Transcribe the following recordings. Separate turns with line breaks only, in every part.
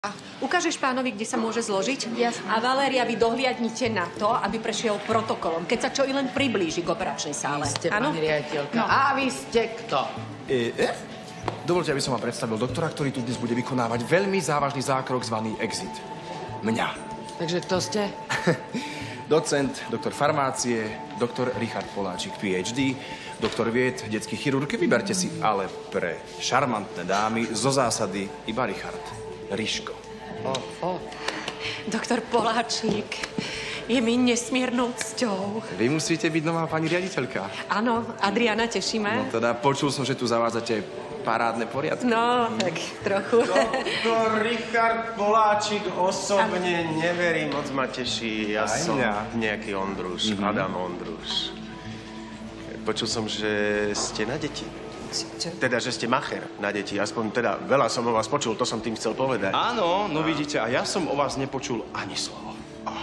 Ukážeš pánovi, kde sa môže zložiť?
Jasne.
A Valéria, vy dohliadnite na to, aby prešiel protokolom, keď sa čo i len priblíži k operačnej sále.
Vy ste, pani riaditeľka.
No.
A vy ste kto?
Dovoľte, aby som vám predstavil doktora, ktorý tu dnes bude vykonávať veľmi závažný zákrok zvaný exit. Mňa.
Takže kto ste?
Docent, doktor farmácie, doktor Richard Poláčik, PhD, doktor vied, detský chirurg. Vyberte si, ale pre šarmantné dámy zo zásady iba Richard. Riško.
Doktor Poláčik, je mi nesmiernou cťou.
Vy musíte byť nová pani riaditeľka.
Áno, Adriana, teší ma.
No teda počul som, že tu zavádzate parádne poriadky.
No, tak trochu.
Doktor Richard Poláčik osobne neverím, moc ma teší. Ja som nejaký Ondruš, Adam Ondruš. Počul som, že ste na deti. Teda, že ste macher na deti. Aspoň teda veľa som o vás počul, to som tým chcel povedať.
Áno, no vidíte, a ja som o vás nepočul ani slovo.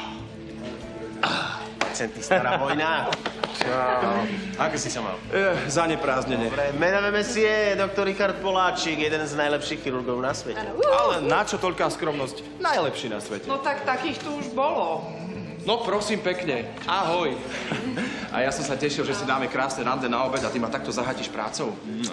Centy, stará vojna. Čau. Ako si sa mal?
Zaneprázdnene.
Dobre, menové mesie, doktor Richard Poláčik, jeden z najlepších chirurgov na svete.
Ale na čo toľká skromnosť? Najlepší na svete.
No tak takých tu už bolo.
No prosím pekne, ahoj. A ja som sa tešil, že si dáme krásne rande na obed a ty ma takto zahatíš prácou.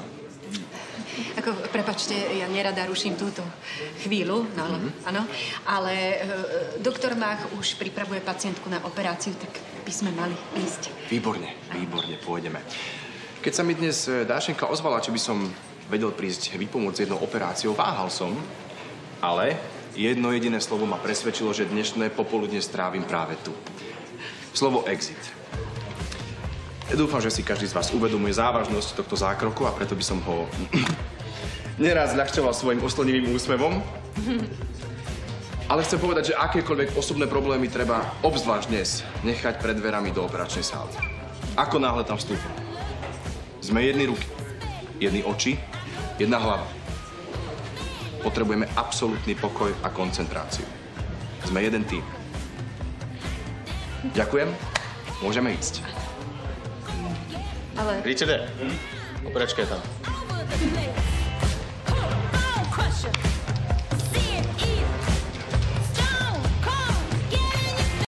Prepačte, ja nerada ruším túto chvíľu, no, áno, ale doktor Mach už pripravuje pacientku na operáciu, tak by sme mali ísť.
Výborne, pôjdeme. Keď sa mi dnes Dášenka ozvala, či by som vedel prísť vypomôcť s jednou operáciou, váhal som, ale jedno jediné slovo ma presvedčilo, že dnešné popoludne strávim práve tu. Slovo exit. Dúfam, že si každý z vás uvedomuje závažnosť tohto zákroku a preto by som ho neraz zľahčoval svojim oslnivým úsmevom. Ale chcem povedať, že akékoľvek osobné problémy treba obzvlášť dnes nechať pred dverami do operačnej sály. Ako náhle tam vstúpim. Sme jedny ruky, jedny oči, jedna hlava. Potrebujeme absolútny pokoj a koncentráciu. Sme jeden tým. Ďakujem, môžeme ísť.
Ale...
Richarde, operačka je tam.